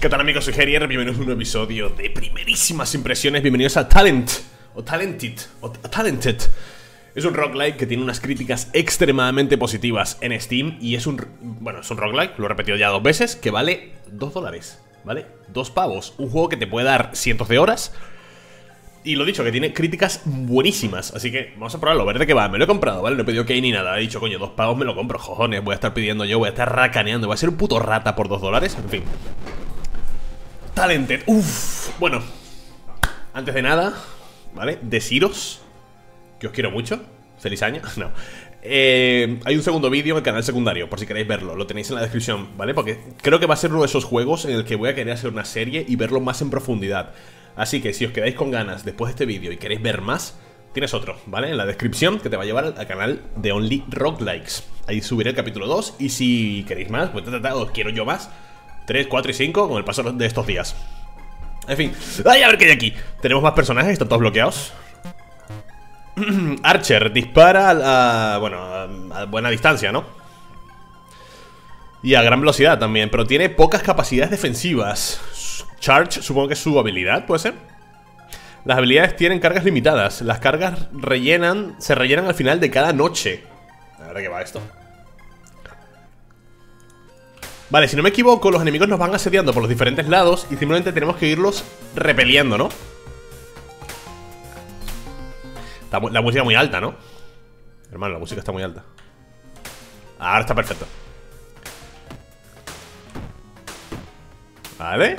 ¿Qué tal, amigos? Soy Herier, bienvenidos a un nuevo episodio de primerísimas impresiones. Bienvenidos a Talented. Es un roguelike que tiene unas críticas extremadamente positivas en Steam. Y es un... bueno, es un roguelike, lo he repetido ya 2 veces, que vale $2, ¿vale? 2 pavos. Un juego que te puede dar cientos de horas. Y lo dicho, que tiene críticas buenísimas. Así que vamos a probarlo, a ver de qué va. Me lo he comprado, ¿vale? No he pedido key ni nada. He dicho, coño, 2 pavos me lo compro, jojones. Voy a estar pidiendo yo, voy a estar racaneando. Voy a ser un puto rata por $2, en fin. Talented, bueno, antes de nada, ¿vale? Deciros que os quiero mucho. Feliz año, no. Hay un segundo vídeo en el canal secundario, por si queréis verlo. Lo tenéis en la descripción, ¿vale? Porque creo que va a ser uno de esos juegos en el que voy a querer hacer una serie y verlo más en profundidad. Así que si os quedáis con ganas después de este vídeo y queréis ver más, tienes otro, ¿vale? En la descripción, que te va a llevar al canal de Only Roguelikes. Ahí subiré el capítulo 2 y si queréis más, pues os quiero yo más 3, 4 y 5 con el paso de estos días. En fin, ¡ay! A ver qué hay aquí. Tenemos más personajes, están todos bloqueados. Archer, dispara a buena distancia, ¿no? Y a gran velocidad también, pero tiene pocas capacidades defensivas. Charge, supongo que es su habilidad, ¿puede ser? Las habilidades tienen cargas limitadas. Las cargas se rellenan al final de cada noche. A ver de qué va esto. Vale, si no me equivoco, los enemigos nos van asediando por los diferentes lados y simplemente tenemos que irlos repeliendo, ¿no? Está la música muy alta, ¿no? Hermano, la música está muy alta. Ahora está perfecto. Vale.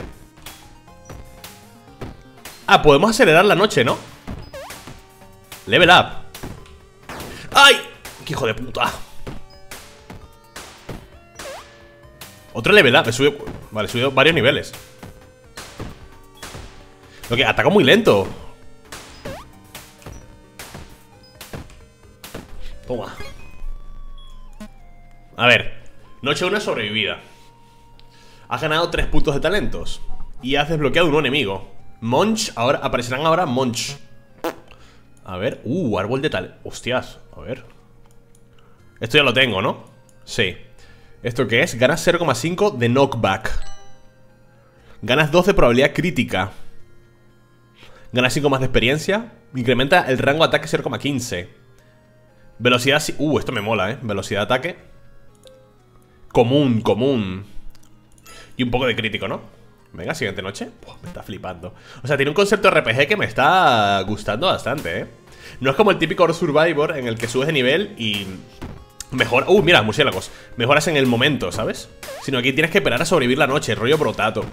Ah, podemos acelerar la noche, ¿no? Level up. ¡Ay! ¡Qué hijo de puta! Otro level up, vale, he subido varios niveles. Lo que ataca muy lento. Toma. A ver, noche 1 sobrevivida. Has ganado 3 puntos de talentos y has desbloqueado un enemigo. Munch, aparecerán ahora Munch. A ver, árbol de tal. Hostias, a ver. Esto ya lo tengo, ¿no? Sí. ¿Esto qué es? Ganas 0,5 de knockback. Ganas 2 de probabilidad crítica. Ganas 5 más de experiencia. Incrementa el rango de ataque 0,15. Velocidad... esto me mola, ¿eh? Velocidad de ataque. Común. Y un poco de crítico, ¿no? Venga, siguiente noche. Me está flipando. O sea, tiene un concepto RPG que me está gustando bastante, ¿eh? No es como el típico Survivor en el que subes de nivel y... mejor... mira, murciélagos. Mejoras en el momento, ¿sabes? Sino aquí tienes que esperar a sobrevivir la noche. Rollo brotato.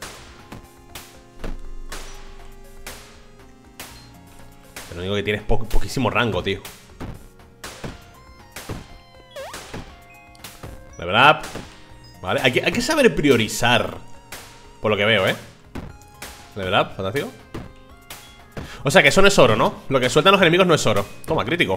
Lo único que tienes es poquísimo rango, tío. De verdad. Vale, hay que saber priorizar. Por lo que veo, ¿eh? De verdad, fantástico. O sea que eso no es oro, ¿no? Lo que sueltan los enemigos no es oro. Toma, crítico.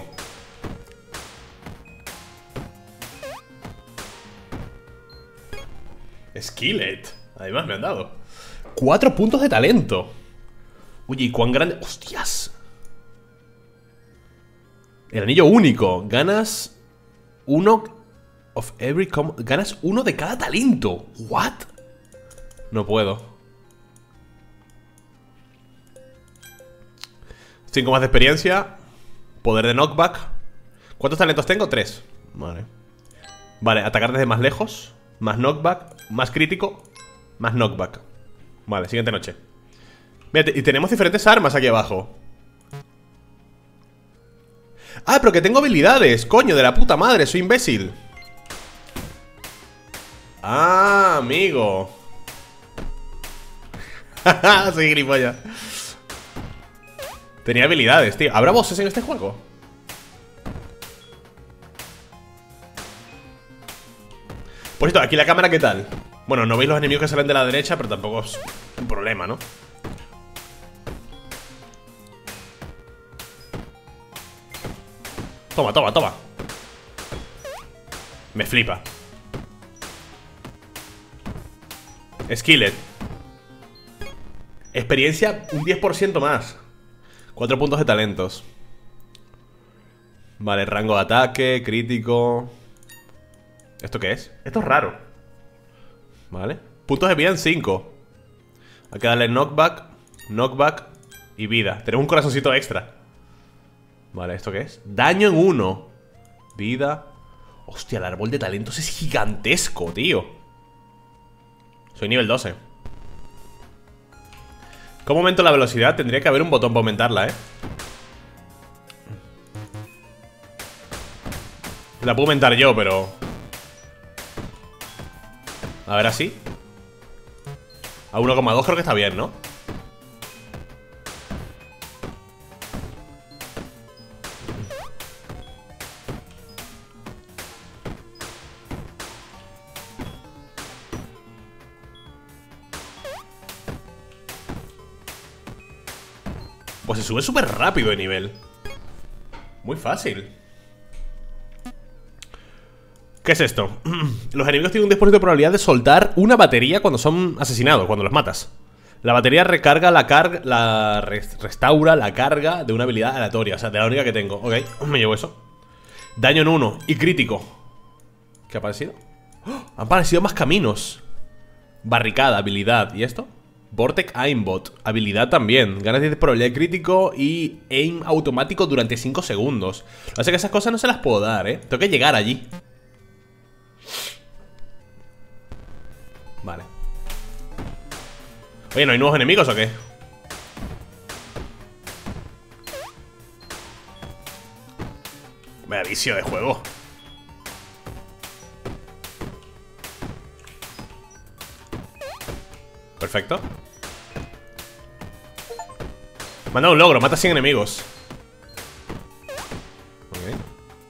Skillet. Además me han dado 4 puntos de talento. Oye, ¿y cuán grande? ¡Hostias! El anillo único. Ganas ganas 1 de cada talento. ¿What? No puedo. 5 más de experiencia. Poder de knockback. ¿Cuántos talentos tengo? 3. Vale. Vale, atacar desde más lejos. Más knockback, más crítico, más knockback. Vale, siguiente noche. Mira, y tenemos diferentes armas aquí abajo. Ah, pero que tengo habilidades. Coño, de la puta madre, soy imbécil. Ah, amigo. Soy gilipollas. Tenía habilidades, tío. ¿Habrá bosses en este juego? Por cierto, aquí la cámara, ¿qué tal? Bueno, no veis los enemigos que salen de la derecha, pero tampoco es un problema, ¿no? Toma. Me flipa. Skillet. Experiencia un 10% más. 4 puntos de talentos. Vale, rango de ataque, crítico. ¿Esto qué es? Esto es raro. Vale. Puntos de vida en 5. Hay que darle knockback, knockback y vida. Tenemos un corazoncito extra. Vale, ¿esto qué es? Daño en 1. Vida. Hostia, el árbol de talentos es gigantesco, tío. Soy nivel 12. ¿Cómo aumento la velocidad? Tendría que haber un botón para aumentarla, La puedo aumentar yo, pero... A ver, así. A 1,2 creo que está bien, ¿no? Pues se sube súper rápido de nivel. Muy fácil. ¿Qué es esto? Los enemigos tienen un 10% de probabilidad de soltar una batería cuando son asesinados, cuando los matas. La batería recarga restaura la carga de una habilidad aleatoria. O sea, de la única que tengo. Ok, me llevo eso. Daño en 1 y crítico. ¿Qué ha aparecido? ¡Oh! Han aparecido más caminos. Barricada, habilidad. ¿Y esto? Vortex Aimbot, habilidad también. Ganas 10 de probabilidad de crítico y aim automático durante 5 segundos. O sea que esas cosas no se las puedo dar, Tengo que llegar allí. Vale. Oye, ¿no hay nuevos enemigos o qué? Vaya vicio de juego. Perfecto. Me han dado un logro, mata 100 enemigos. Ok.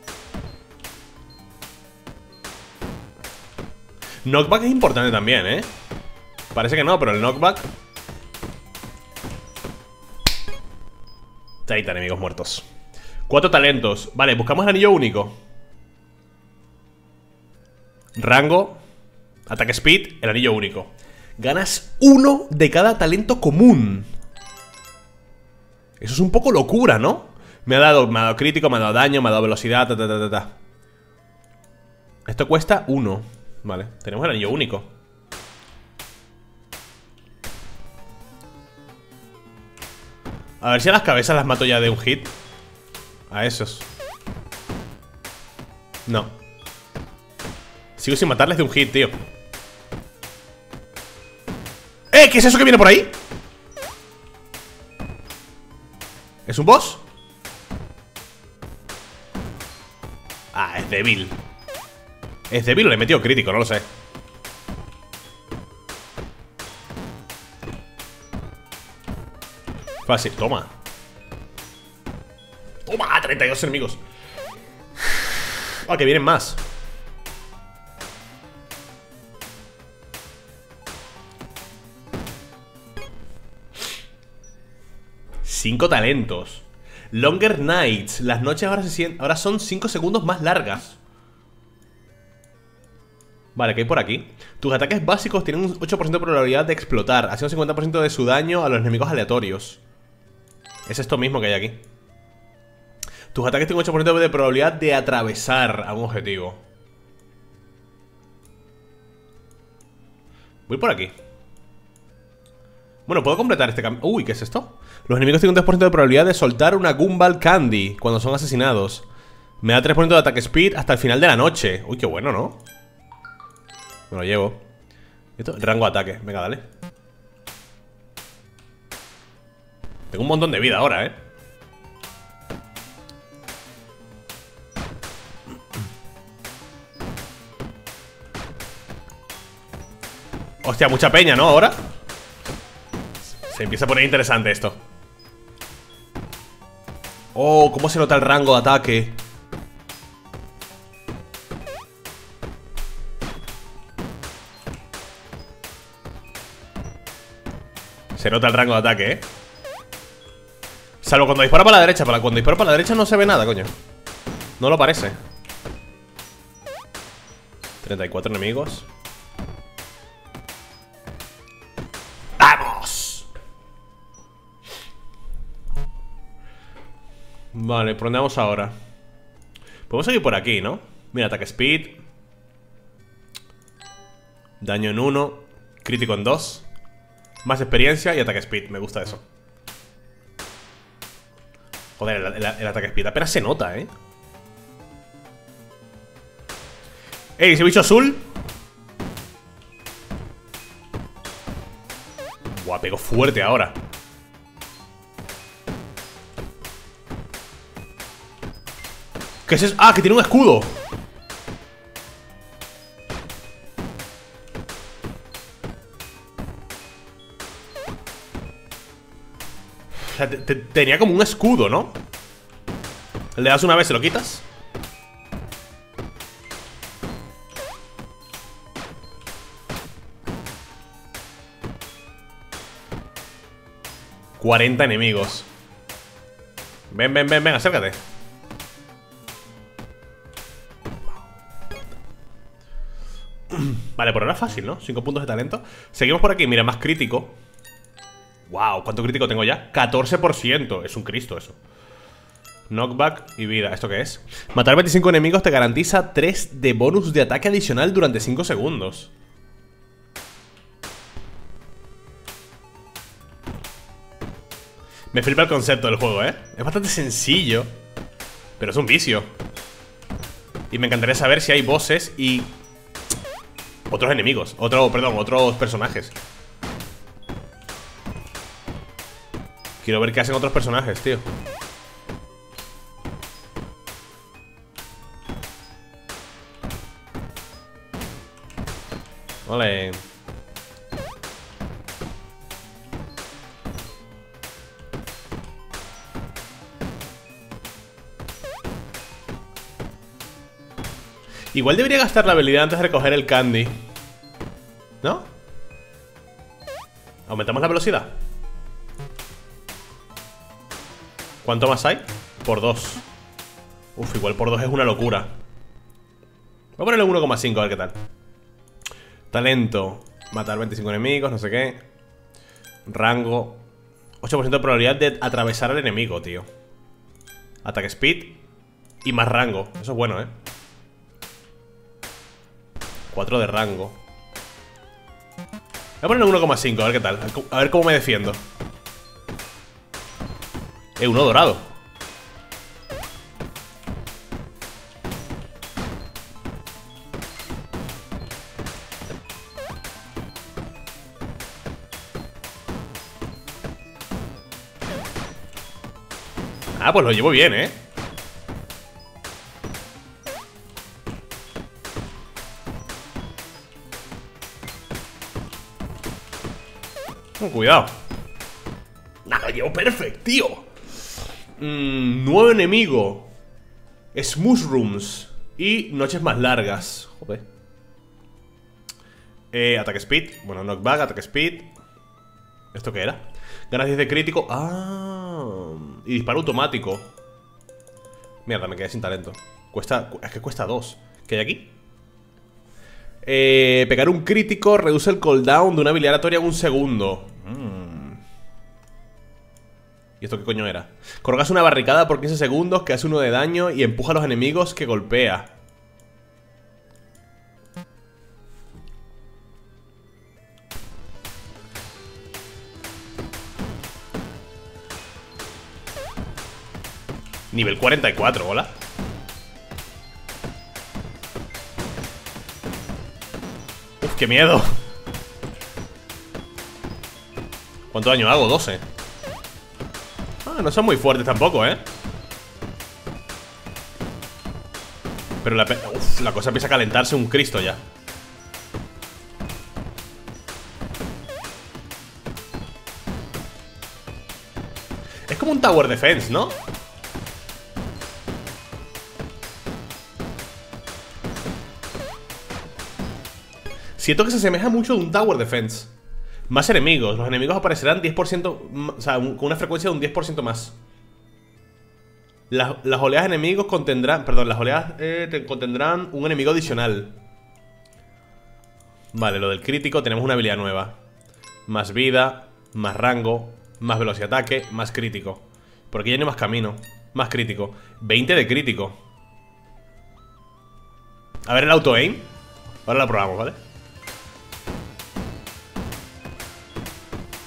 Knockback es importante también, Parece que no, pero el knockback. 30 enemigos muertos. 4 talentos. Vale, buscamos el anillo único. Rango, ataque speed, el anillo único. Ganas 1 de cada talento común. Eso es un poco locura, ¿no? Me ha dado crítico, me ha dado daño, me ha dado velocidad, Esto cuesta 1. Vale, tenemos el anillo único. A ver si a las cabezas las mato ya de un hit. A esos. No. Sigo sin matarles de un hit, tío. ¿Qué es eso que viene por ahí? ¿Es un boss? Ah, es débil. ¿Es débil o le he metido crítico? No lo sé. Fácil, toma. Toma, 32 enemigos. Ah, que vienen más. Cinco talentos. Longer Nights. Las noches ahora son 5 segundos más largas. Vale, ¿qué hay por aquí? Tus ataques básicos tienen un 8% de probabilidad de explotar, haciendo 50% de su daño a los enemigos aleatorios. Es esto mismo que hay aquí. Tus ataques tienen un 8% de probabilidad de atravesar a un objetivo. Voy por aquí. Bueno, puedo completar este camino. Uy, ¿qué es esto? Los enemigos tienen un 10% de probabilidad de soltar una Gumball Candy cuando son asesinados. Me da 3% de ataque speed hasta el final de la noche. Uy, qué bueno, ¿no? Me lo llevo. ¿Esto? Rango de ataque. Venga, dale. Tengo un montón de vida ahora, Hostia, mucha peña, ¿no? Ahora se empieza a poner interesante esto. Oh, cómo se nota el rango de ataque. Se nota el rango de ataque, Salvo cuando dispara para la derecha. Cuando dispara para la derecha no se ve nada, coño. No lo parece. 34 enemigos. ¡Vamos! Vale, ¿por dónde vamos ahora? Podemos seguir por aquí, ¿no? Mira, ataque speed. Daño en 1. Crítico en 2. Más experiencia y ataque speed. Me gusta eso. Joder, el ataque speed apenas se nota, ¿eh? ¡Ey, ese bicho azul! Buah, pego fuerte ahora. ¿Qué es eso? ¡Ah, que tiene un escudo! O sea, tenía como un escudo, ¿no? Le das una vez, se lo quitas. ¡40 enemigos! Ven, ven, ven, ven, acércate. Vale, por ahora es fácil, ¿no? 5 puntos de talento. Seguimos por aquí, mira, más crítico. Wow, ¿cuánto crítico tengo ya? 14%, es un Cristo eso. Knockback y vida, ¿esto qué es? Matar 25 enemigos te garantiza 3 de bonus de ataque adicional durante 5 segundos. Me flipa el concepto del juego, ¿eh? Es bastante sencillo, pero es un vicio. Y me encantaría saber si hay bosses y otros enemigos, otros personajes. Quiero ver qué hacen otros personajes, tío. Vale. Igual debería gastar la habilidad antes de recoger el candy, ¿no? ¿Aumentamos la velocidad? ¿Cuánto más hay? Por 2. Uf, igual por 2 es una locura. Voy a ponerle 1,5 a ver qué tal. Talento. Matar 25 enemigos, no sé qué. Rango. 8% de probabilidad de atravesar al enemigo, tío. Ataque speed. Y más rango. Eso es bueno, 4 de rango. Voy a ponerle 1,5 a ver qué tal. A ver cómo me defiendo. Uno dorado. Ah, pues lo llevo bien, Cuidado. Nada, lo llevo perfecto, tío. Nuevo enemigo. Smooth y noches más largas. Joder. Ataque speed. Bueno, knockback, ataque speed. ¿Esto qué era? Ganas 10 de crítico. Ah. Y disparo automático. Mierda, me quedé sin talento. Es que cuesta 2. ¿Qué hay aquí? Pegar un crítico reduce el cooldown de una habilidad aleatoria en 1 segundo. ¿Y esto qué coño era? Colocas una barricada por 15 segundos que hace 1 de daño y empuja a los enemigos que golpea. Nivel 44, hola. Uf, qué miedo. ¿Cuánto daño hago? 12. Ah, no son muy fuertes tampoco, Pero la cosa empieza a calentarse un Cristo ya. Es como un Tower Defense, ¿no? Siento que se asemeja mucho a un Tower Defense. Más enemigos. Los enemigos aparecerán 10%, o sea, con una frecuencia de un 10% más. Las oleadas de enemigos contendrán... Perdón, las oleadas contendrán un enemigo adicional. Vale, lo del crítico, tenemos una habilidad nueva. Más vida, más rango, más velocidad de ataque, más crítico. Por aquí ya no hay más camino. Más crítico. 20 de crítico. A ver el auto-aim. Ahora lo probamos, ¿vale?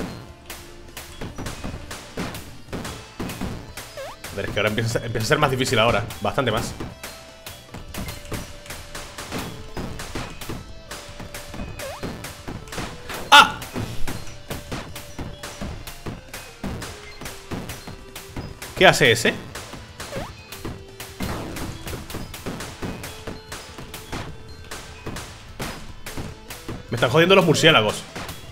Es que ahora empieza a ser más difícil ahora. Bastante más. ¡Ah! ¿Qué hace ese? Me están jodiendo los murciélagos.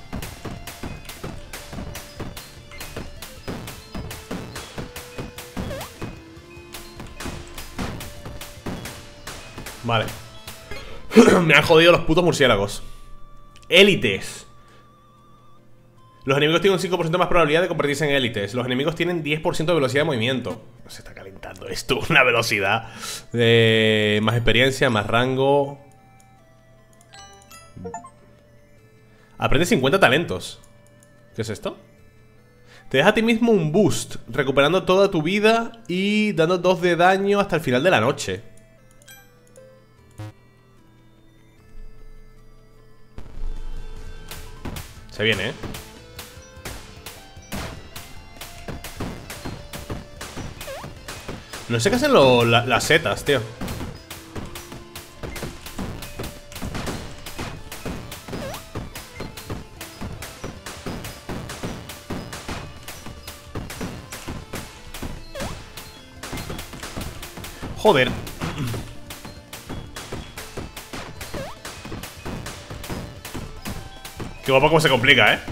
Vale. Me han jodido los putos murciélagos. Élites. Los enemigos tienen un 5% más probabilidad de convertirse en élites. Los enemigos tienen 10% de velocidad de movimiento. Se está calentando esto. Una velocidad. Más experiencia, más rango. Aprende 50 talentos. ¿Qué es esto? Te deja a ti mismo un boost, recuperando toda tu vida y dando 2 de daño hasta el final de la noche. Se viene, ¿eh? No sé qué hacen las setas, tío. Joder. Qué guapo cómo se complica, ¿eh?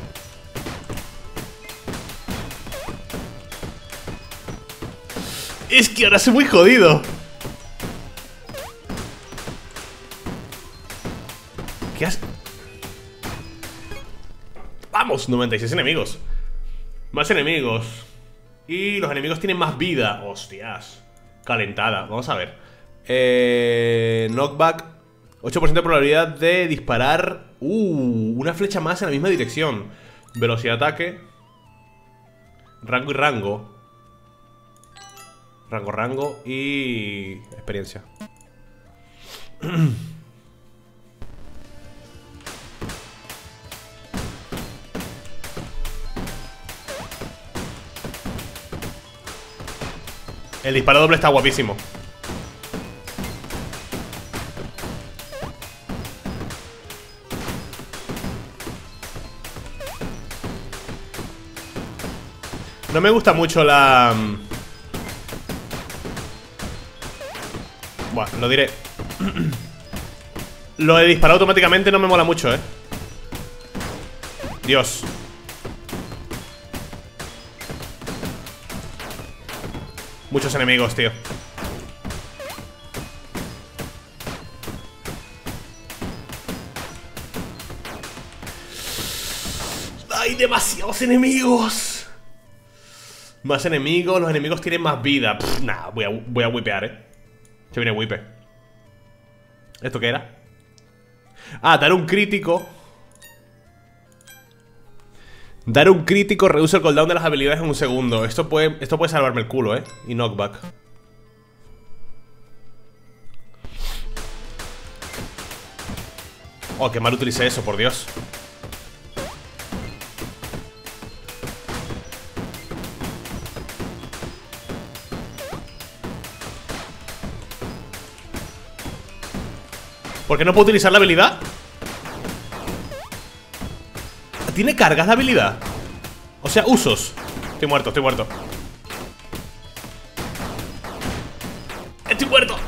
Es que ahora soy muy jodido. ¿Qué has...? Vamos, 96 enemigos. Más enemigos. Y los enemigos tienen más vida. Hostias. Calentada, vamos a ver. Knockback. 8% de probabilidad de disparar. Una flecha más en la misma dirección. Velocidad de ataque. Rango y rango. Rango y experiencia. El disparo doble está guapísimo. No me gusta mucho la... Bueno, lo diré. Lo de disparar automáticamente no me mola mucho, ¿eh? Dios. Muchos enemigos, tío. ¡Hay demasiados enemigos! Más enemigos, los enemigos tienen más vida. Nah, voy a wipear, Se viene wipe. ¿Esto qué era? Ah, dar un crítico. Dar un crítico reduce el cooldown de las habilidades en un segundo. Esto puede salvarme el culo, Y knockback. Oh, qué mal utilicé eso, por Dios. ¿Por qué no puedo utilizar la habilidad? ¿Tiene cargas la habilidad? O sea, usos. Estoy muerto, estoy muerto. ¡Estoy muerto!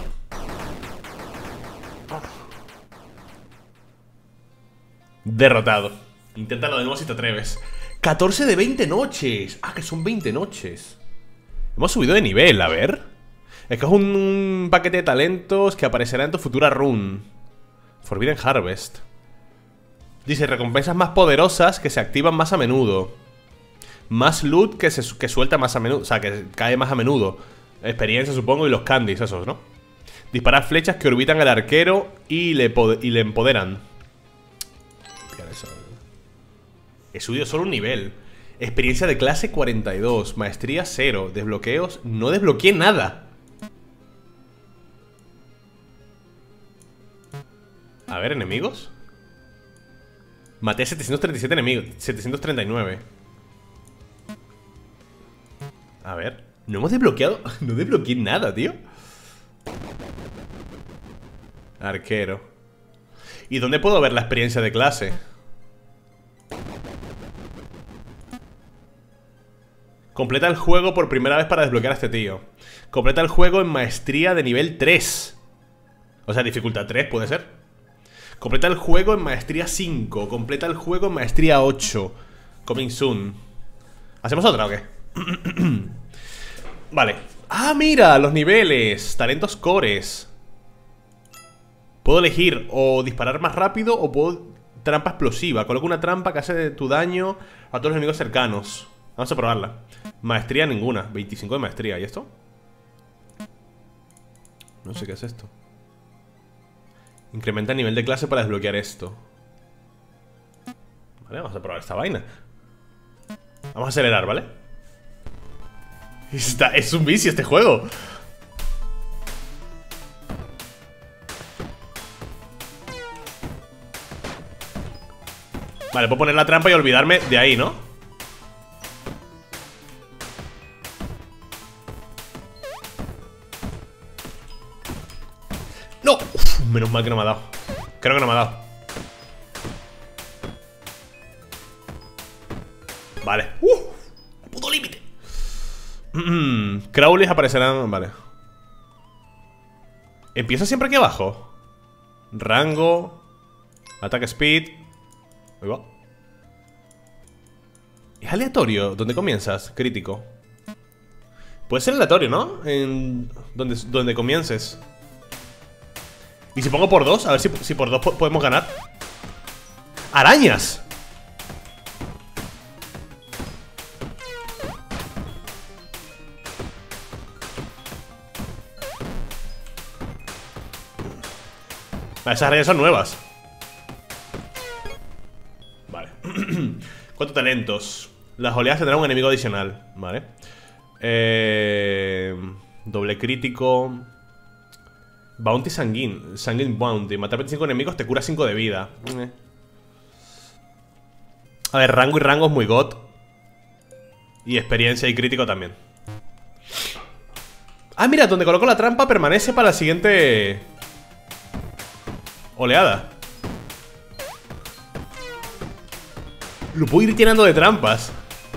Derrotado. Inténtalo de nuevo si te atreves. 14 de 20 noches. Ah, que son 20 noches. Hemos subido de nivel, a ver. Es que es un paquete de talentos que aparecerá en tu futura run. Forbidden Harvest. Dice, recompensas más poderosas que se activan más a menudo. Más loot que suelta más a menudo. O sea, que cae más a menudo. Experiencia, supongo, y los candies, esos, ¿no? Disparar flechas que orbitan al arquero y le empoderan. He subido solo un nivel. Experiencia de clase 42. Maestría 0. Desbloqueos. No desbloqueé nada. A ver, enemigos. Maté 737 enemigos. 739. A ver. No hemos desbloqueado. No desbloqueé nada, tío. Arquero. ¿Y dónde puedo ver la experiencia de clase? Completa el juego por primera vez para desbloquear a este tío. Completa el juego en maestría de nivel 3. O sea, dificultad 3, ¿puede ser? Completa el juego en maestría 5. Completa el juego en maestría 8. Coming soon. ¿Hacemos otra o qué? Vale. Ah, mira, los niveles. Talentos cores. Puedo elegir o disparar más rápido o puedo... Trampa explosiva. Coloca una trampa que hace de tu daño a todos los enemigos cercanos. Vamos a probarla. Maestría ninguna. 25 de maestría. ¿Y esto? No sé qué es esto. Incrementa el nivel de clase para desbloquear esto. Vale, vamos a probar esta vaina. Vamos a acelerar, ¿vale? Es un vicio este juego. Vale, puedo poner la trampa y olvidarme de ahí, ¿no? ¡No! Uf, menos mal que no me ha dado. Creo que no me ha dado. Vale. ¡Puto límite! Crowleys aparecerán... Vale. Empieza siempre aquí abajo. Rango. Attack speed. Ahí va. Es aleatorio. ¿Dónde comienzas? Crítico. Puede ser aleatorio, ¿no? En... Donde comiences. ¿Y si pongo por 2? A ver si por 2 podemos ganar. ¡Arañas! Esas arañas son nuevas. Vale. 4 talentos. Las oleadas tendrán un enemigo adicional. Vale. Doble crítico. Bounty sanguine. Sanguine bounty. Matar 25 enemigos te cura 5 de vida. A ver, rango y rango es muy god. Y experiencia y crítico también. Ah, mira, donde coloco la trampa permanece para la siguiente oleada. Lo puedo ir llenando de trampas.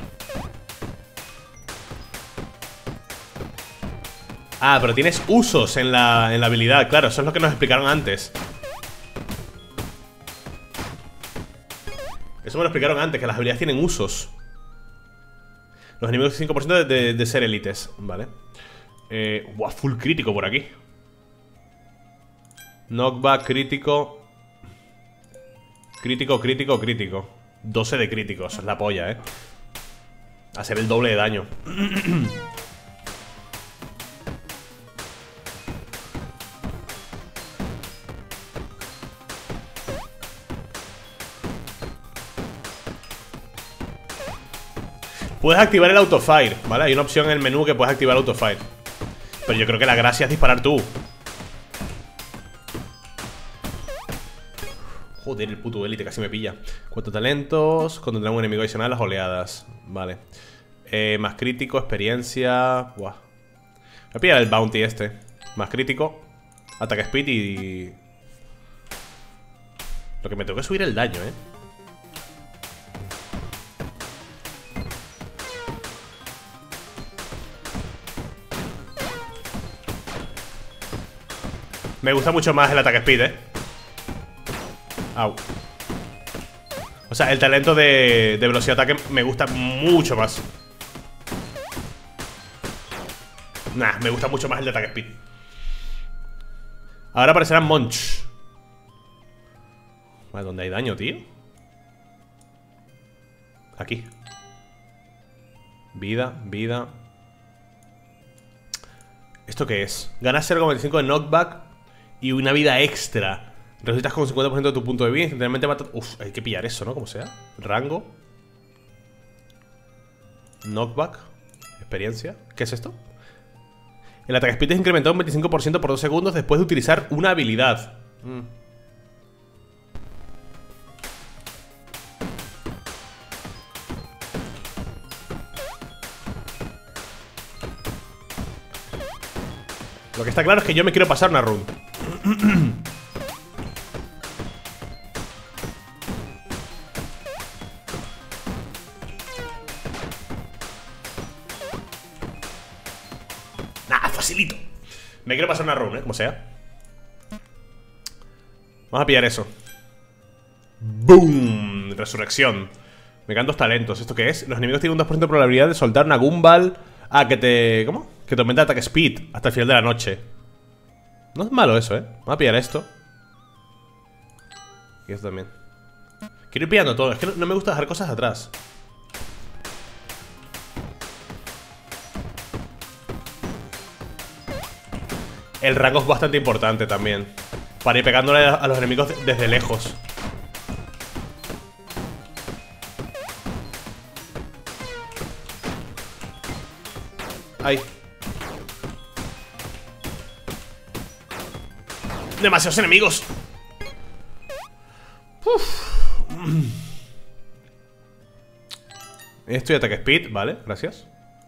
Ah, pero tienes usos en la habilidad. Claro, eso es lo que nos explicaron antes. Eso me lo explicaron antes, que las habilidades tienen usos. Los enemigos 5% de ser élites. Vale. Buah, full crítico por aquí. Knockback, crítico. Crítico, crítico, crítico. 12 de crítico, eso es la polla, Hacer el doble de daño. Puedes activar el autofire, ¿vale? Hay una opción en el menú que puedes activar el autofire. Pero yo creo que la gracia es disparar tú. Joder, el puto élite casi me pilla. 4 talentos. Contendrán un enemigo adicional, las oleadas. Vale. Más crítico, experiencia. Buah. Voy a pillar el bounty este. Más crítico. Ataque speed y... Lo que me tengo que subir el daño, Me gusta mucho más el ataque speed, Au. O sea, el talento de velocidad de ataque me gusta mucho más. Nah, me gusta mucho más el de ataque speed. Ahora aparecerá Munch. Vale, ¿dónde hay daño, tío? Aquí. Vida, vida. ¿Esto qué es? Ganas 0,25 de knockback y una vida extra. Resucitas con 50% de tu punto de vida. Instantáneamente mata... Uf, hay que pillar eso, ¿no? Como sea. Rango. Knockback. Experiencia. ¿Qué es esto? El ataque speed es incrementado un 25% por 2 segundos después de utilizar una habilidad. Lo que está claro es que yo me quiero pasar una run. Nah, facilito. Me quiero pasar una run, como sea. Vamos a pillar eso. ¡Boom! Resurrección. Me quedan 2 talentos. ¿Esto qué es? Los enemigos tienen un 2% de probabilidad de soltar una Gumball. Ah, que te... ¿Cómo? Que te aumenta el ataque speed hasta el final de la noche. No es malo eso, Vamos a pillar esto. Y esto también. Quiero ir pillando todo. Es que no me gusta dejar cosas atrás. El rango es bastante importante también. Para ir pegándole a los enemigos desde lejos. Ay. Demasiados enemigos. Esto y ataque speed, vale, gracias.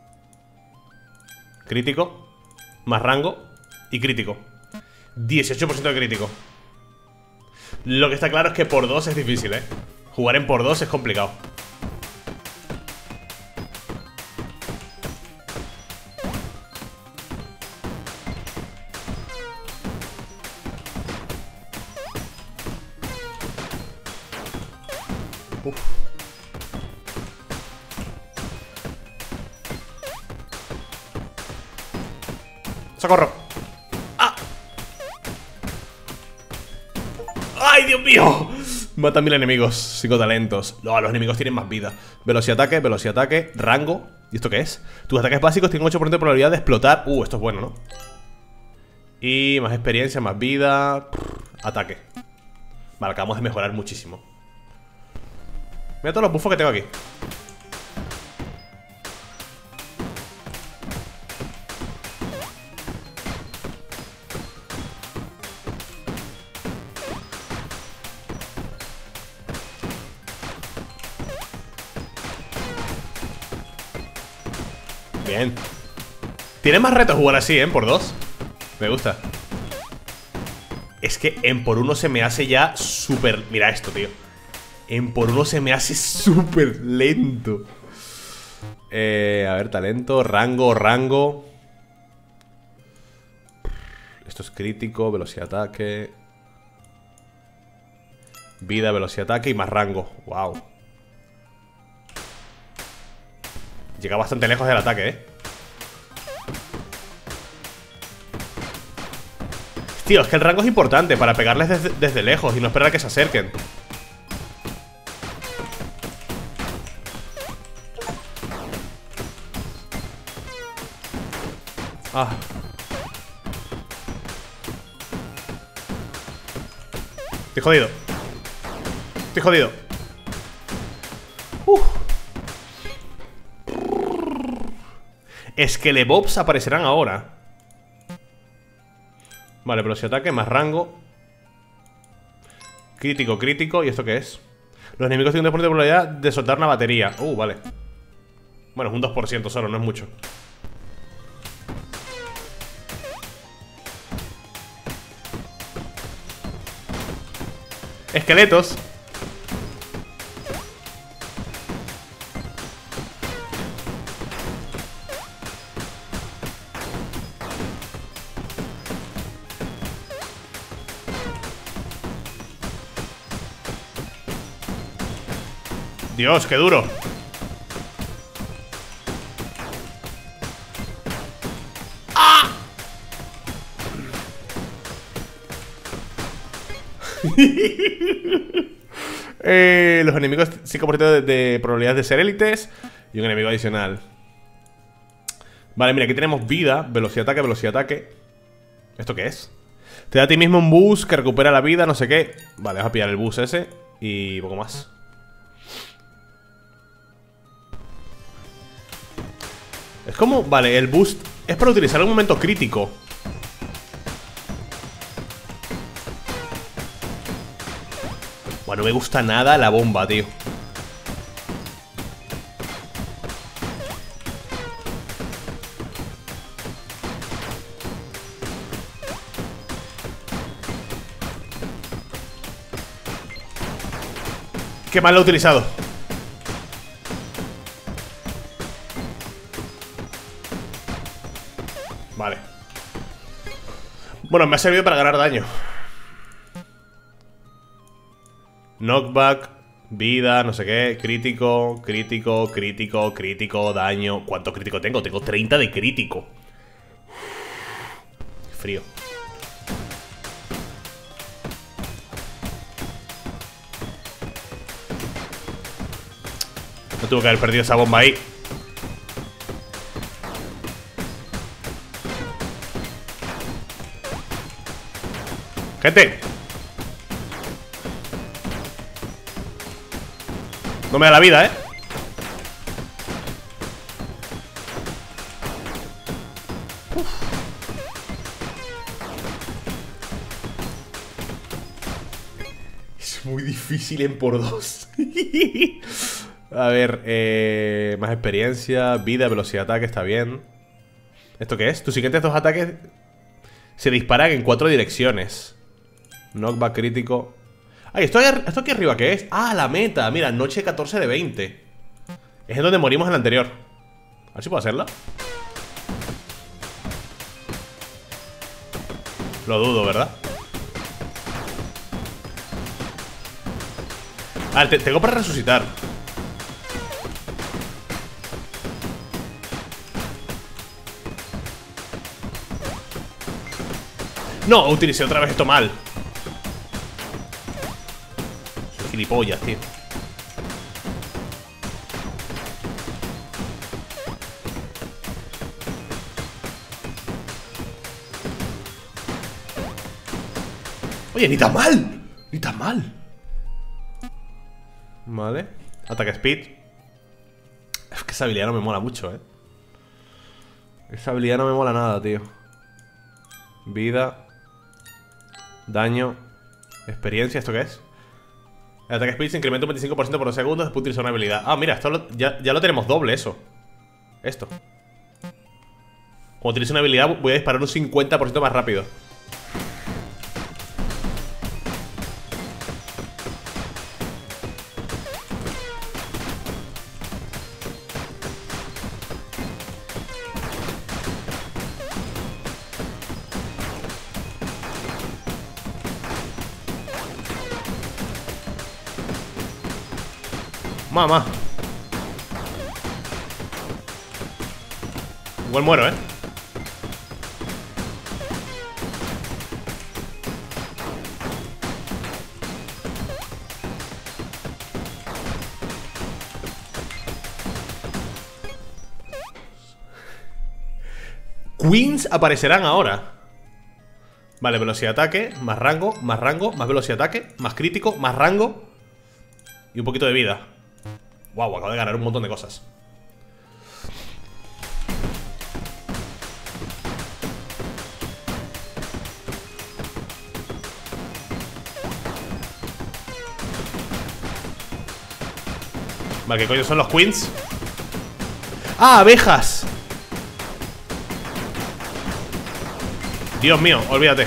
Crítico. Más rango. Y crítico. 18% de crítico. Lo que está claro es que por 2 es difícil, Jugar en por 2 es complicado. Uf. ¡Socorro! ¡Ah! ¡Ay, Dios mío! Mata 1000 enemigos, 5 talentos. No, los enemigos tienen más vida. Velocidad ataque, rango. ¿Y esto qué es? Tus ataques básicos tienen 8% de probabilidad de explotar. Esto es bueno, ¿no? Y más experiencia, más vida. Ataque. Vale, acabamos de mejorar muchísimo. Mira todos los buffos que tengo aquí. Bien. Tiene más retos jugar así, por 2. Me gusta. Es que en por 1 se me hace ya súper... Mira esto, tío. En por 1 se me hace súper lento. A ver, talento, rango. Esto es crítico, velocidad ataque. Vida, velocidad ataque y más rango. Wow. Llega bastante lejos del ataque, Tío, es que el rango es importante para pegarles desde lejos y no esperar a que se acerquen. Ah. Estoy jodido. Estoy jodido. Skelebobs aparecerán ahora. Vale, velocidad de ataque, más rango. Crítico. ¿Y esto qué es? Los enemigos tienen un 2% de probabilidad de soltar una batería. Vale. Bueno, es un 2% solo, no es mucho. Esqueletos. Dios, qué duro. ¡Ah! Los enemigos 5% de probabilidades de ser élites. Y un enemigo adicional. Vale, mira, aquí tenemos vida, velocidad de ataque. ¿Esto qué es? Te da a ti mismo un boost que recupera la vida, no sé qué. Vale, vas a pillar el boost ese. Y poco más. Es como, vale, el boost es para utilizar en un momento crítico. Bueno, no me gusta nada la bomba, tío. Qué mal lo he utilizado. Vale. Bueno, me ha servido para ganar daño. Knockback, vida, no sé qué. Crítico, crítico, crítico, crítico, daño. ¿Cuánto crítico tengo? Tengo 30 de crítico. Frío. No tuve que haber perdido esa bomba ahí. Gente. No me da la vida, ¿eh? Uf. Es muy difícil en por dos. A ver, más experiencia, vida, velocidad de ataque, está bien. ¿Esto qué es? Tus siguientes dos ataques se disparan en 4 direcciones. Knockback crítico. Ay, ¿esto aquí arriba qué es? Ah, la meta, mira, noche 14 de 20. Es en donde morimos en la anterior. A ver si puedo hacerla. Lo dudo, ¿verdad? A ver, tengo para resucitar. No, utilicé otra vez esto mal. Soy gilipollas, tío. Oye, ni tan mal. Ni tan mal. Vale. Ataque speed. Es que esa habilidad no me mola mucho, Esa habilidad no me mola nada, tío. Vida. Daño. Experiencia, ¿esto qué es? El ataque speed se incrementa un 25% por 2 segundos después de utilizar una habilidad. Ah, mira, esto ya lo tenemos doble, eso. Esto. Cuando utilice una habilidad voy a disparar un 50% más rápido. Mamá. Igual muero, Queens aparecerán ahora. Vale, velocidad de ataque, más rango, más velocidad de ataque, más crítico, más rango y un poquito de vida. Wow, acabo de ganar un montón de cosas. Vale, ¿qué coño son los queens? ¡Ah, abejas! Dios mío, olvídate.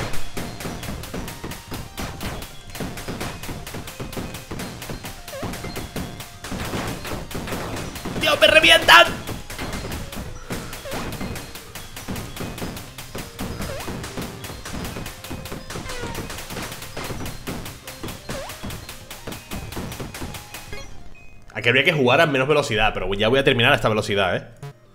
¡Dios, me revientan! Aquí habría que jugar a menos velocidad, pero ya voy a terminar a esta velocidad,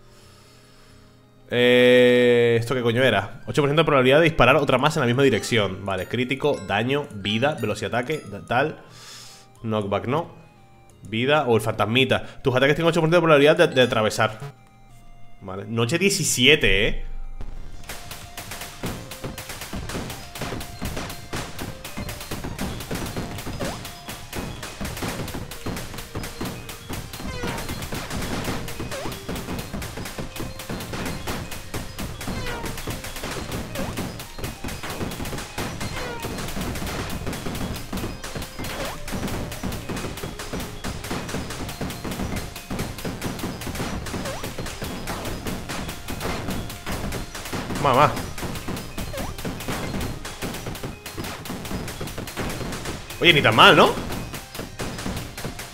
¿esto qué coño era? 8% de probabilidad de disparar otra más en la misma dirección. Vale, crítico, daño, vida, velocidad de ataque, tal. Knockback no. Vida o el fantasmita. Tus ataques tienen 8% de probabilidad de atravesar. Vale, noche 17, Mamá. Oye, ni tan mal, ¿no?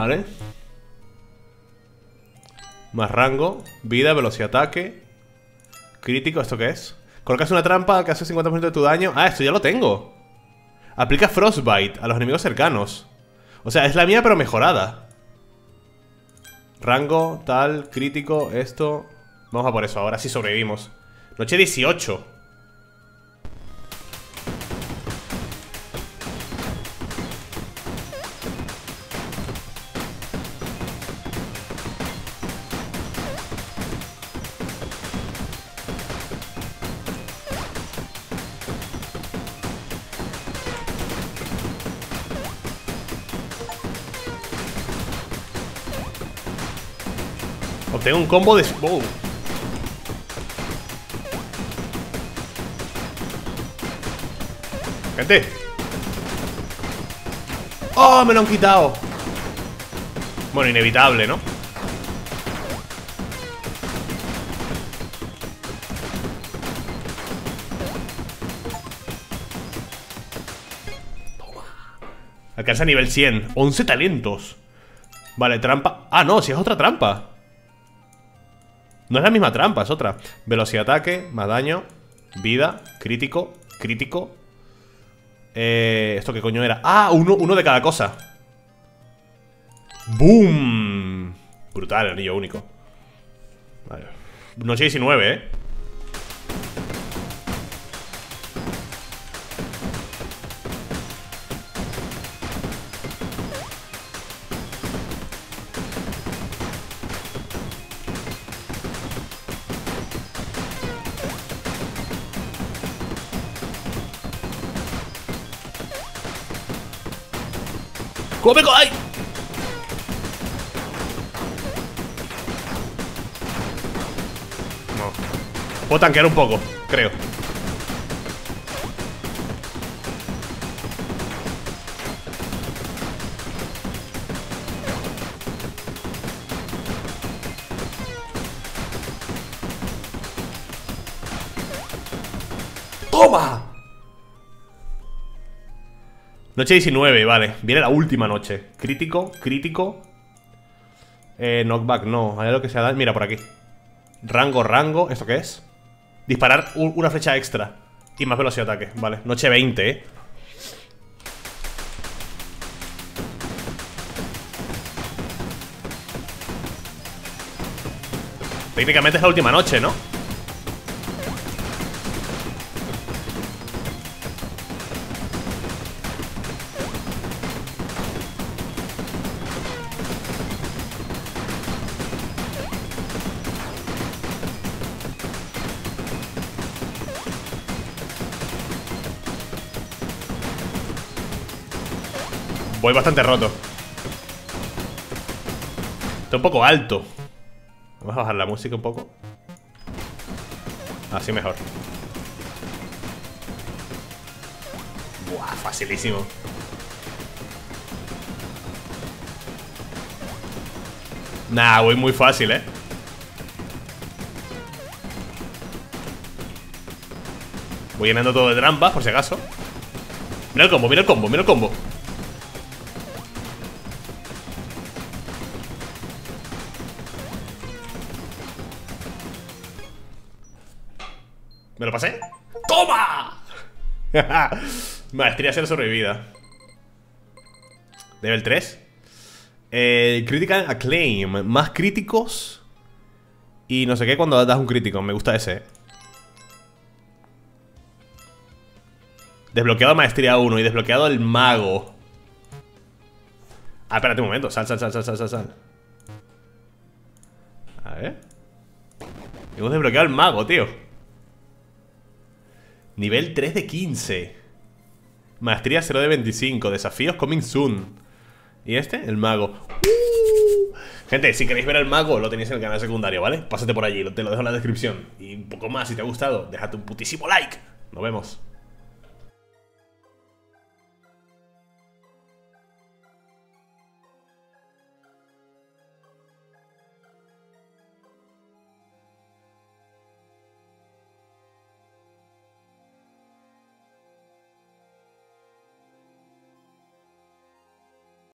Vale. Más rango, vida, velocidad, ataque. Crítico, ¿esto qué es? Colocas una trampa que hace 50% de tu daño. Ah, esto ya lo tengo. Aplica Frostbite a los enemigos cercanos. O sea, es la mía pero mejorada. Rango, tal, crítico, esto. Vamos a por eso, ahora sí sobrevivimos. Noche 18. Obtengo un combo de... ¡Wow! Gente. ¡Oh! Me lo han quitado. Bueno, inevitable, ¿no? Toma. Alcanza nivel 100. 11 talentos. Vale, trampa. Ah, no, si es otra trampa. No es la misma trampa, es otra. Velocidad, ataque, más daño, vida, crítico, crítico. ¿Esto qué coño era? Ah, uno de cada cosa. ¡Boom! Brutal, anillo único. Vale. Noche 19, ¿eh? ¡Come, ay! No. Puedo tanquear un poco, creo. ¡Toma! Noche 19, vale. Viene la última noche. Crítico, crítico. Knockback, no. Hay algo que sea. Mira, por aquí. Rango, rango. ¿Esto qué es? Disparar una flecha extra. Y más velocidad de ataque. Vale. Noche 20, ¿eh? Técnicamente es la última noche, ¿no? Voy bastante roto. Está un poco alto. Vamos a bajar la música un poco. Así mejor. Buah, facilísimo. Nah, voy muy fácil, ¿eh? Voy llenando todo de trampas, por si acaso. Mira el combo, mira el combo, mira el combo. ¿Me lo pasé? ¡Toma! Maestría ser sobrevivida. Level 3. Critical Acclaim. Más críticos. Y no sé qué cuando das un crítico. Me gusta ese. Desbloqueado Maestría 1 y desbloqueado el Mago. Ah, espérate un momento. Sal. A ver. Hemos desbloqueado el Mago, tío. Nivel 3 de 15. Maestría 0 de 25. Desafíos coming soon. ¿Y este? El mago. Gente, si queréis ver al mago, lo tenéis en el canal secundario, ¿vale? Pásate por allí, te lo dejo en la descripción. Y un poco más, si te ha gustado, déjate un putísimo like. Nos vemos.